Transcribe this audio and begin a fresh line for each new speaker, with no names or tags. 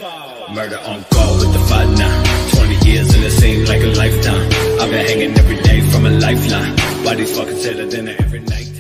Murder on call with the 5-9. 20 years and it seemed like a lifetime. I've been hanging every day from a lifeline. Bodies fucking sadder than every night.